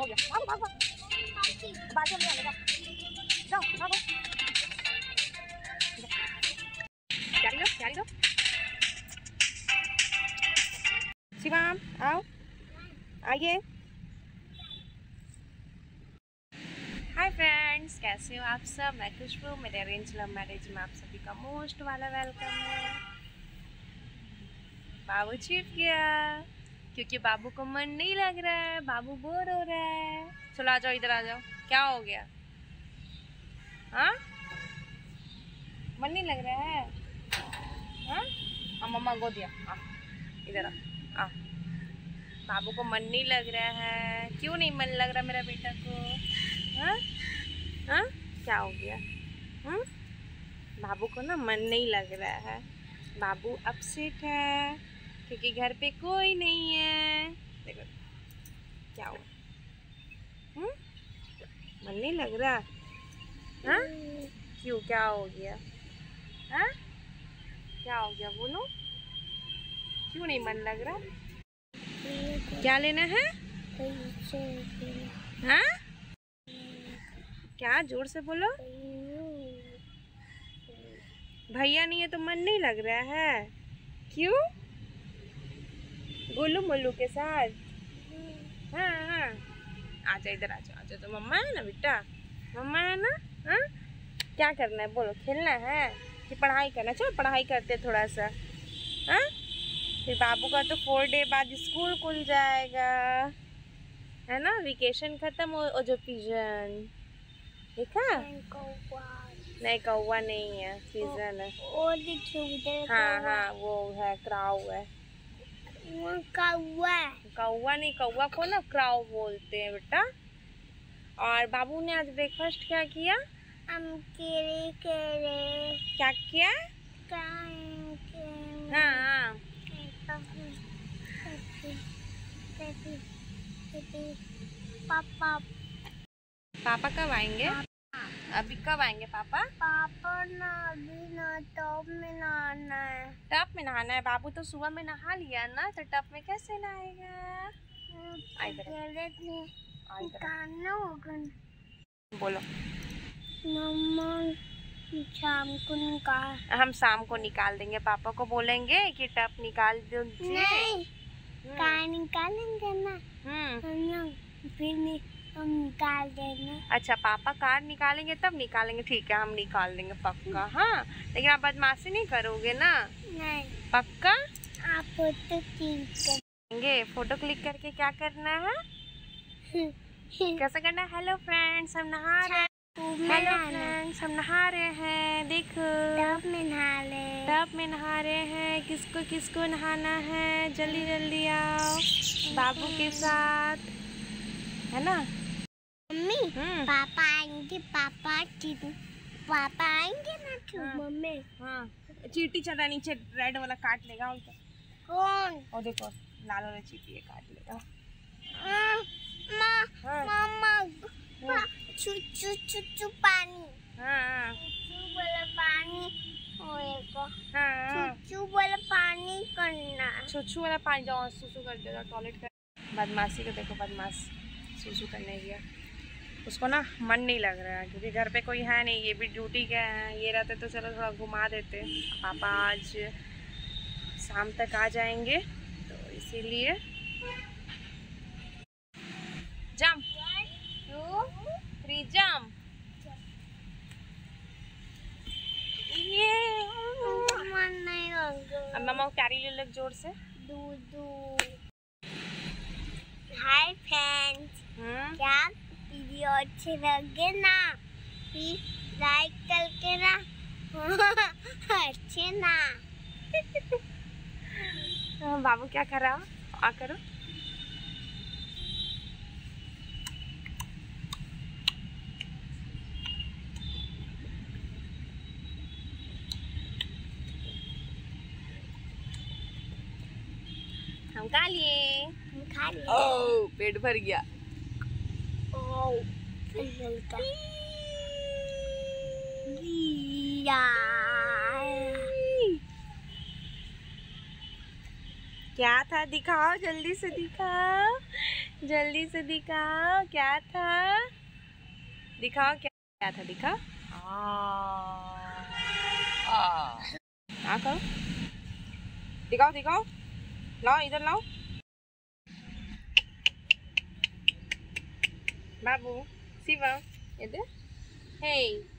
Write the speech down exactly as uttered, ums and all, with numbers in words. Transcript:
गया, भागो भागो, बाजू में आने जाओ, जाओ भागो, जारी लो जारी लो। शिवम आओ, आइए। हाय फ्रेंड्स, कैसे हो आप सब? मैं खुशबू, मेरे अरेंज लव मैरिज में आप सभी का मोस्ट वाला वेलकम है। बाबू छिप गया क्योंकि बाबू को मन नहीं लग रहा है, बाबू बोर हो रहा है। चलो आ जाओ, इधर आ जाओ। क्या हो गया? हाँ, मन नहीं लग रहा है? हाँ, हाँ मम्मा को दिया। आ इधर आ, आ। बाबू को मन नहीं लग रहा है। क्यों नहीं मन लग रहा मेरा बेटा को? हाँ हाँ, क्या हो गया? हाँ, बाबू को ना मन नहीं लग रहा है। बाबू अपसेट है क्योंकि घर पे कोई नहीं है। देखो क्या हुआ? हम्म, मन नहीं लग रहा? हाँ, क्यों, क्या हो गया? हाँ, क्या हो गया बोलो? क्यों नहीं मन लग रहा? क्या लेना है? हाँ, क्या, जोर से बोलो। भैया नहीं है तो मन नहीं लग रहा है? क्यों? गोलू मोलू के साथ? हाँ हाँ, आजा इधर, आजा आजा। तो मम्मा है ना बेटा, मम्मा है ना। हाँ, क्या करना है बोलो? खेलना है कि पढ़ाई करना? चलो पढ़ाई करते थोड़ा सा। हाँ, फिर बाबू का तो फोर डे बाद स्कूल खुल जाएगा, है ना? वेकेशन खत्म हो, हो जो पिजन देखा? नहीं कौवा नहीं है, पिजन है। और देखिए, हाँ हाँ, वो है, क्राउ है। वो कौवा कौवा नहीं, कौवा को ना क्राउ बोलते हैं बेटा। और बाबू ने आज ब्रेकफास्ट क्या किया? हम केले केले क्या किया? हाँ हाँ, पापा पापा कब आएंगे? अभी कब आएंगे पापा? पापा ना अभी ना टब में नहाना है। टब में नहाना है? बाबू तो सुबह में नहा लिया ना, तो टब में कैसे नहाएगा? बोलो। मम्मा शाम को निकाल, हम शाम को निकाल देंगे। पापा को बोलेंगे कि टब निकाल दीजिए। नहीं, कार निकालेंगे ना, हम्म, फिर नहीं हम निकाल देंगे। अच्छा, पापा कार निकालेंगे तब निकालेंगे। ठीक है, हम निकाल देंगे पक्का। हाँ, लेकिन आप बदमाशी नहीं करोगे ना? नहीं, पक्का? आप फोटो क्लिक करेंगे। फोटो क्लिक करके क्या करना है? कैसे करना है? हेलो फ्रेंड्स, हम नहा रहे हैं। हेलो फ्रेंड्स, हम नहा रहे हैं। देखो, टब में नहा रहे टब में नहा रहे हैं। किसको किसको नहाना है? जल्दी जल्दी आओ बाबू के साथ, है ना? मम्मी, पापा आएंगे, पापा पापा आएंगे ना तो हाँ, मम्मी। हाँ, चींटी चढ़ा नीचे, रेड वाला काट लेगा उनको। कौन? और देखो, लाल वाला चींटी है, काट लेगा। माँ, हाँ, मामा, चू चू चू चू पानी, हाँ चू वाला पानी होएगा। हाँ, चू वाला पानी करना, छुछू वाला पानी। जाओ सुसु कर दे, जाओ टॉयलेट कर। बदमाशी को देखो, बदमाश सुसु करने गया। उसको ना मन नहीं लग रहा है क्योंकि घर पे कोई है नहीं। ये भी ड्यूटी गया है, ये रहते तो चलो थोड़ा घुमा देते। पापा आज शाम तक आ जाएंगे तो इसीलिए। Jump, two three, jump. ये मन नहीं लगा। अब मम्मा को प्यारी ले लो जोर से। दूधू। हाय फ्रेंड्स, हम्म, क्या वीडियो अच्छे लगे ना प्लीज लाइक करके ना अच्छे ना। बाबू क्या कर रहा? आ करो। हम खा लिए, हम खा लिए। ओह, पेट भर गया। ओह, हल्का क्या था दिखाओ, जल्दी से दिखाओ, जल्दी से दिखाओ क्या था, दिखाओ क्या क्या था, दिखा आ करो, दिखाओ दिखाओ, लाओ इधर लाओ बाबू, शिवम इधर, हे